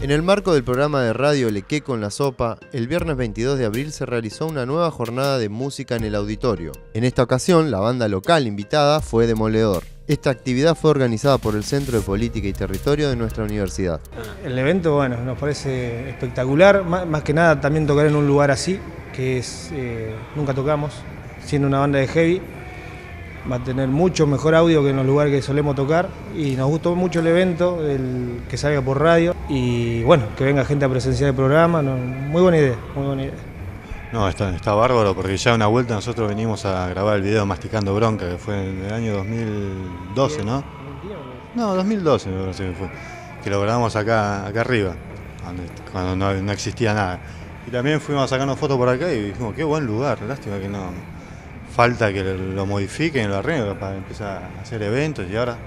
En el marco del programa de radio Lequé con la Sopa, el viernes 22 de abril se realizó una nueva jornada de música en el auditorio. En esta ocasión, la banda local invitada fue Demoledor. Esta actividad fue organizada por el Centro de Política y Territorio de nuestra universidad. El evento, bueno, nos parece espectacular, más que nada también tocar en un lugar así, que es nunca tocamos, siendo una banda de heavy. Va a tener mucho mejor audio que en los lugares que solemos tocar y nos gustó mucho el evento, que salga por radio y bueno, que venga gente a presenciar el programa, no, muy buena idea, muy buena idea. No, está bárbaro porque ya una vuelta nosotros venimos a grabar el video Masticando Bronca, que fue en el año 2012, ¿no? No, 2012 me parece que fue, que lo grabamos acá arriba, cuando no existía nada. Y también fuimos a sacarnos fotos por acá y dijimos, qué buen lugar, lástima que no... Falta que lo modifiquen, lo arreglen para empezar a hacer eventos y ahora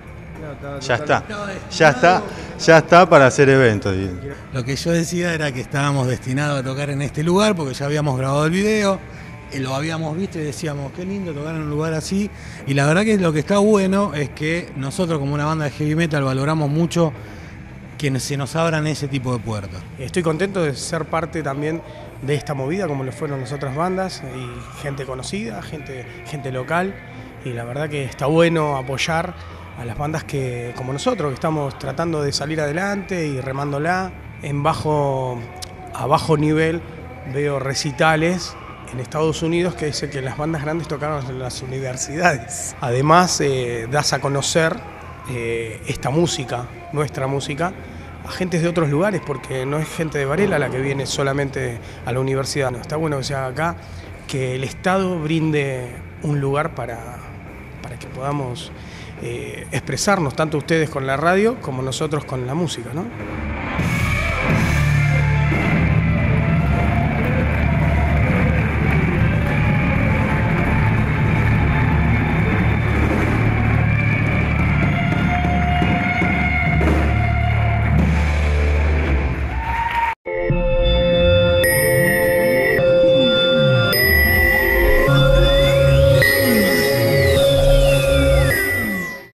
ya está para hacer eventos. Lo que yo decía era que estábamos destinados a tocar en este lugar porque ya habíamos grabado el video, lo habíamos visto y decíamos qué lindo tocar en un lugar así, y la verdad que lo que está bueno es que nosotros como una banda de heavy metal valoramos mucho que se nos abran ese tipo de puertas. Estoy contento de ser parte también de esta movida, como lo fueron las otras bandas, y gente conocida, gente local, y la verdad que está bueno apoyar a las bandas que, como nosotros, que estamos tratando de salir adelante y remándola. A bajo nivel veo recitales en Estados Unidos que dice que las bandas grandes tocaron en las universidades. Además, das a conocer esta música, nuestra música, a gente de otros lugares, porque no es gente de Varela la que viene solamente a la universidad. No, está bueno que se haga acá, que el Estado brinde un lugar para que podamos expresarnos, tanto ustedes con la radio como nosotros con la música, ¿no?